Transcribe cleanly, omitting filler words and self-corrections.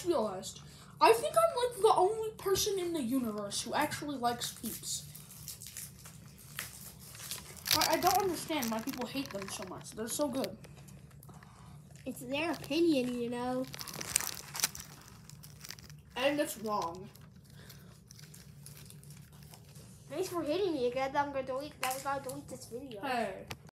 just realized, I think I'm like the only person in the universe who actually likes Peeps. I don't understand why people hate them so much. They're so good. It's their opinion, you know. And it's wrong. Thanks for hitting me again. I'm gonna delete this video. Hey.